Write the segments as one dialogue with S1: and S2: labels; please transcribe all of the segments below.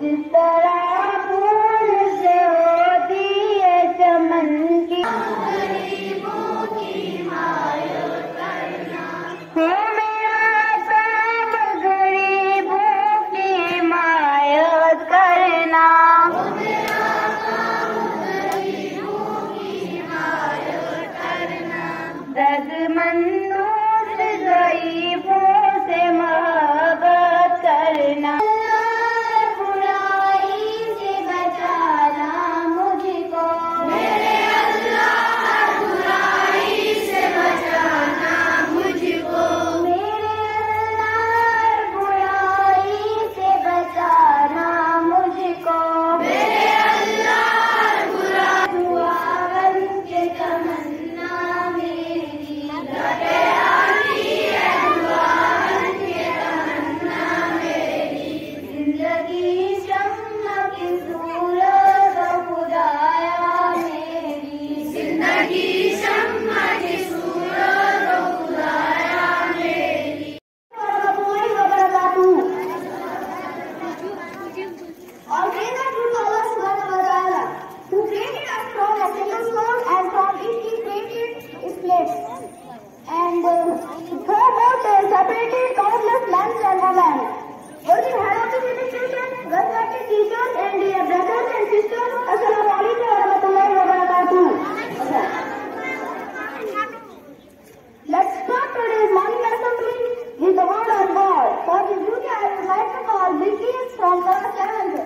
S1: जिस तरह फूल से होती है चमन की, गरीबों की मायत करना, हो मेरा सब गरीबों की मायत करना, हो मेरा सब गरीबों की मायत करना, दर्दमंदों से ज़ईफ़ों से मोहब्बत करना, and God separated countless men and women. Working head of the institution, respected teachers and dear brothers and sisters, Assalamu alaikum wa rahmatullahi wa barakatuh. Let's start today's morning assembly with the word of God. For this duty, I would like to call Bilqis from class 7th.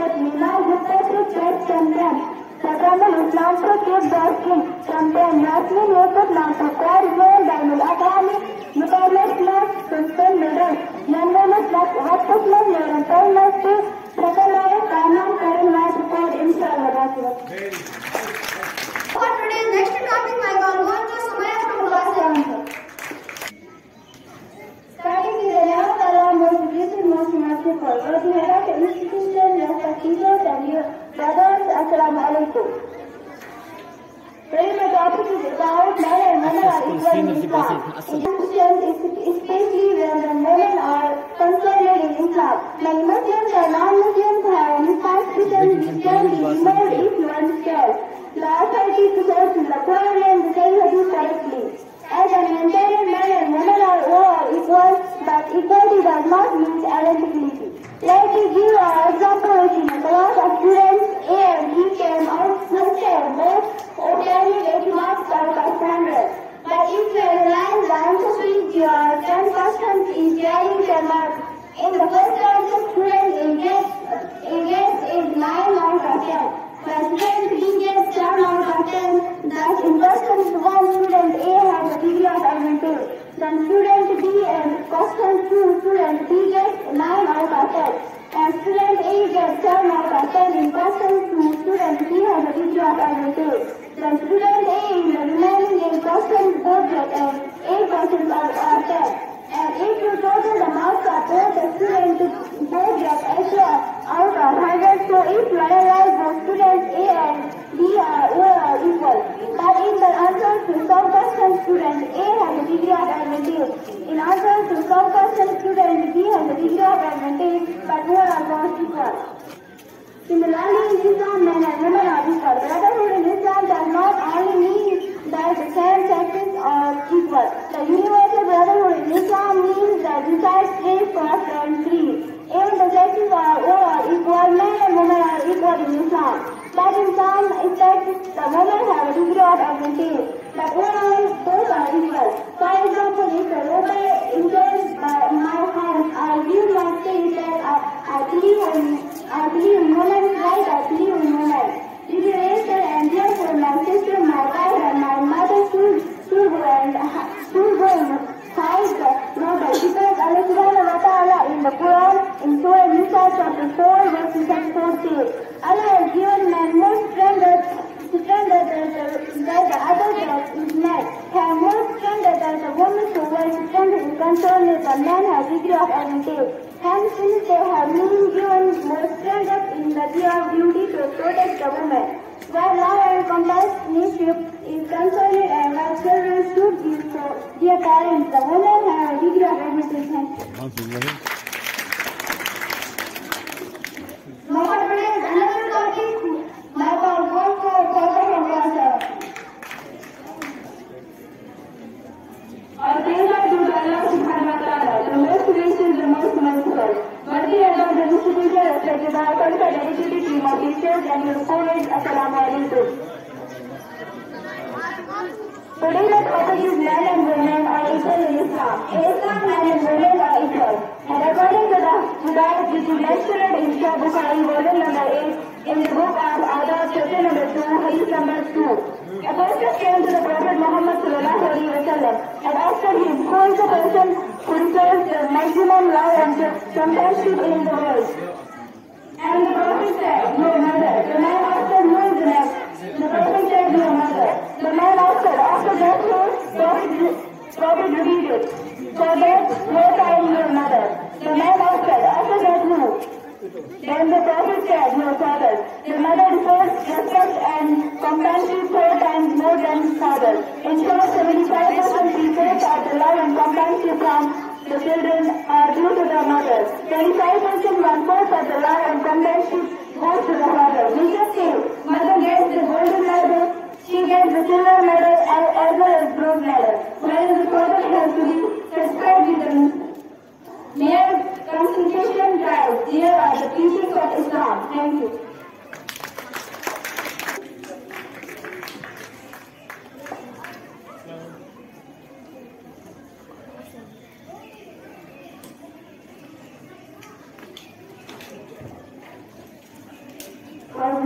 S1: that Mina Gupta Press Campaign. Sakramul Islam to keep Basking Campaign. Yasmin Yusuf Nato, Quad Zone, Daimul Akami, Mukalas Mas, Sultan Middle, Yandalas Mas, Vakasmas, Yaran Taimas, Sakalaya, Kanan, Karan Mas, Quad Inshallah. For today's next topic, I will go to Sumaya from class 7. Starting with the young Kalam most recent, most merciful. But the head of the institution, respect teachers and your brothers, Assalamu alaikum. Today my topic is about men and women are equal in Islam. Especially when the women are concerned in Islam. Many Muslims or non-Muslims have misconceptions which can be removed if one cares. The authority to search the Quran and the Hadith correctly. As an entire men and women are all equal, but equality does not mean identity. Let me give an example which in a class of students A and B came out first and both obtained 80 marks out of 100. But if you analyze the answer sheet, your 10% is carrying 10 marks. In the first answer, student A gets is 9 out of 10. The student B gets 10 out of 10. Thus, in question 1, student A has a degree of advantage. Then student B and question 2, student B gets 9 out of 10. And student A gets 10 out of 10. In question 2, student B has a degree of advantage. Then student A in the remaining 8 questions both get 8 questions out of 10. And if you total the marks of both the students, both get extra out of 100. So if you analyze both students A and B are overall equal. But in the answer to some question, student A has a degree of advantage. In answer to some question, student B has a degree of advantage, but overall not equal. Similarly, in Islam, men and women are equal. Brotherhood in Islam does not only mean that the same sexes are equal. The universal brotherhood in Islam means that besides race, caste, and creed, even the sexes are all equal. Men and women are equal in Islam. But in some aspects, the women have a degree of advantage. But overall, both are equal. For example, if a robber enters my house, I give my faith that I believe in women's rights, I believe in women. If you raise and therefore my sister, my wife, and my mother should go and fight the robber. Because Allah subhanahu wa ta'ala in the Quran, in Surah Nisa chapter 4, verse 4 says, Allah has given man more strength that the other sex is met. Have more strength that the woman who was strength is concerned with the man has degree of advantage. Hence, since they have been given more strength in the day of duty to protect the woman. Where love and companionship is concerned and where children should give to their parents, the women have a degree of advantage. Thank you. Now, today's another topic, my God, one for purpose and concept. Our thanks are due to Allah subhanahu wa ta'ala, the most gracious, the most merciful. Worthy and of the institution, respected by our dedicated team of teachers and your colleagues, Assalamu alaikum. Today the topic is men and women are equal in Islam. In Islam, men and women are equal. And according to the Hidayat, which is mentioned in Shah Bukhari, volume number 8, in the book of Adab, chapter number 2, hadith number 2. A person came to the Prophet Muhammad sallallahu alaihi wasallam and asked him, who is the person who deserves the maximum love and companionship in the world? And the Prophet said, your mother. The man asked, who is the next? The Prophet said, your mother. The man asked, after that, Prophet repeated, so that, what are your mother? The man asked, after that, who? Then the Prophet said, your father. The mother deserves respect and companionship 4 times more than his father. In short, 75% people of the love and companionship from the children are due to the mother. 25% 1/4 of the love and companionship goes to the father. We just say, mother gets the golden medal, she gets the silver medal as well as bronze medal. Whereas the father has to be subscribed with the mere concentration drive. Here are the teachings of Islam. Thank you.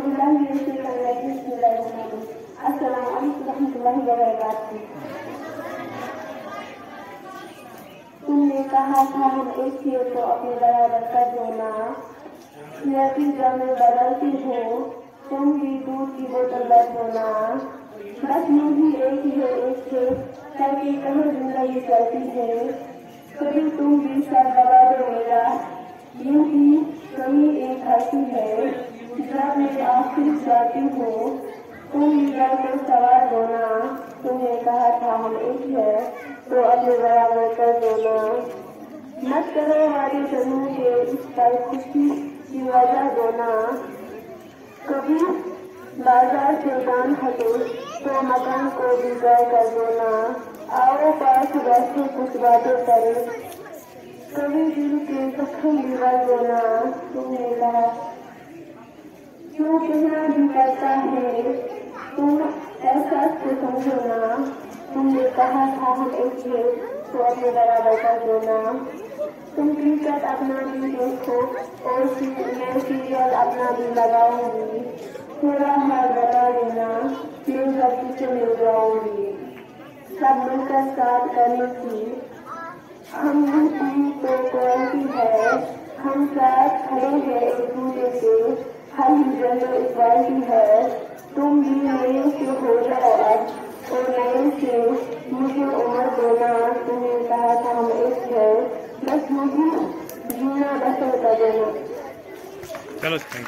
S1: तुमने कहा था हम एक थे तो अपने बराबर कर दो ना। नतीजा में बदलती हो, तुम भी दूध की बोतल बच दो ना। बस यूं ही एक है करके कहीं जिंदगी चलती है। कभी तुम भी सब दबा दो मेरा, यूं ही कमी एक हंसी है। जब मैं आखिर जाती हूँ, तुम लीडर को सवार दो ना। तुमने कहा था हम एक है तो अपने बराबर कर दो ना। मत करो वाले जन्म के इस पर खुशी की वजह दो ना। कभी बाजार से दान हटे तो मकान को भी गए कर दो ना। आओ पास बैठे कुछ बातें करें, कभी दिल के जख्म दीवार दो ना। तुमने कहा क्यों कहना भी करता है, तुम एहसास को समझो ना। तुमने कहा था हम एक थे तो अपने बराबर कर दो ना। तुम क्रिकेट अपना भी देखो और मैं सीरियल अपना भी लगाऊंगी। थोड़ा हाल बता देना, मैं गलती से मिल जाऊंगी। सब मिलकर साथ करने की हम तो क्वालिटी है। हम साथ खड़े हैं एक दूसरे से, हर जगह इक्वालिटी है। तुम भी नए से हो जाओ अब और नए से मुझे उम्र देना। तुमने कहा था हम एक है, बस मुझे जीना बसर कर देना।
S2: चलो थैंक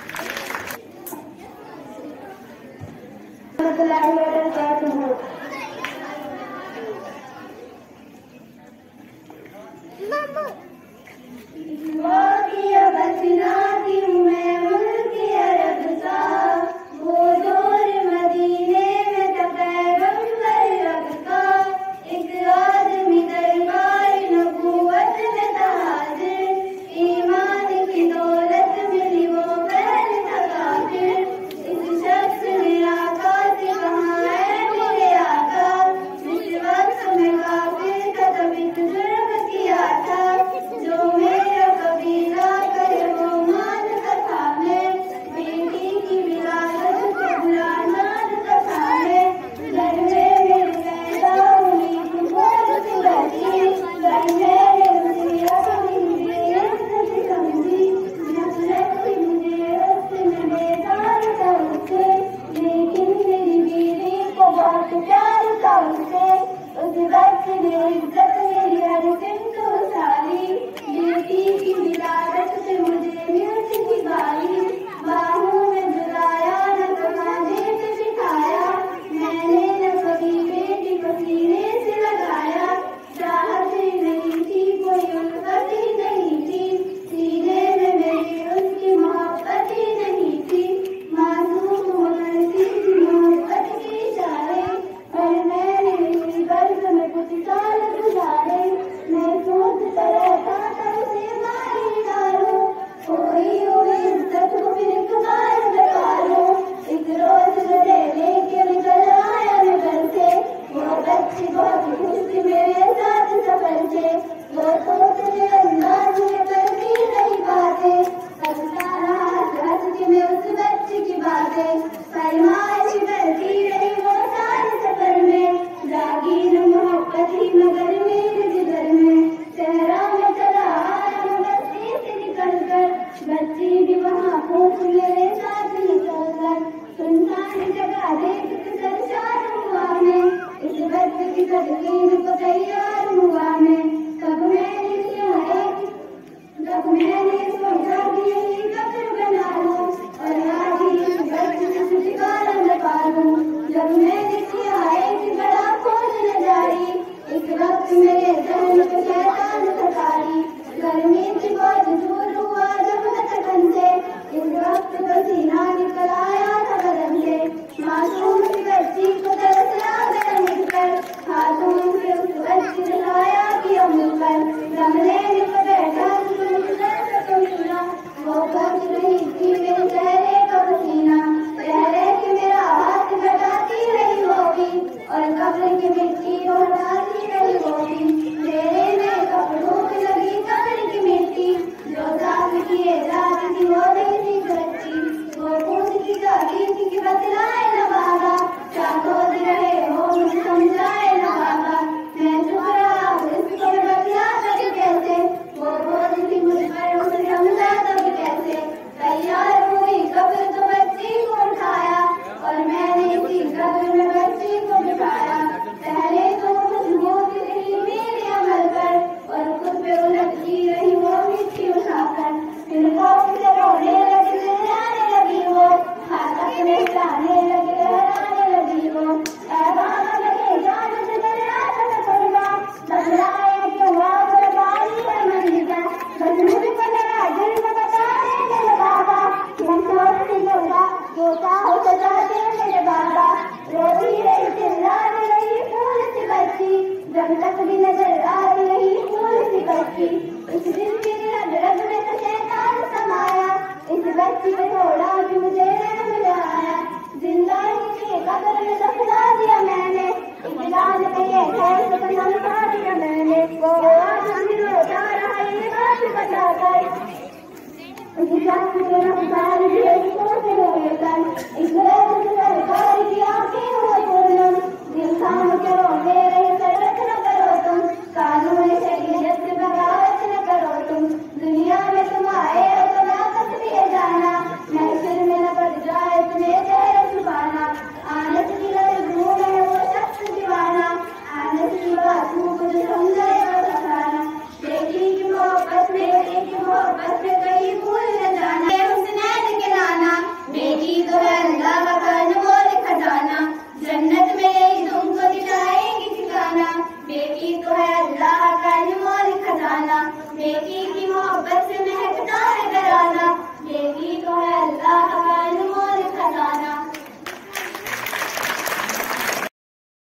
S2: यू।
S1: मासूम सी बच्ची को तरस आ गया मिलकर, हाथों से उस बच्ची कानून शरीयत से बगावत न करो तुम, दुनिया में तुम आए हो तो वापस भी जाना, महफिल में न पड़ जाए तुम्हें चेहरा छुपाना, आनस की लड़कियों में वो शख्स दीवाना, आनस की बातों को जो समझे वो सखाना, बेटी की मोहब्बत में कहीं भूल न जाना, हुस्नैन के नाना, बेटी तो है अल्लाह का अनमोल खजाना, जन्नत में यही तुमको दिलाएगी ठिकाना, बेटी तो है अल्लाह का अनमोल खजाना, बेटी की मोहब्बत से महकता है घराना, बेटी तो है अल्लाह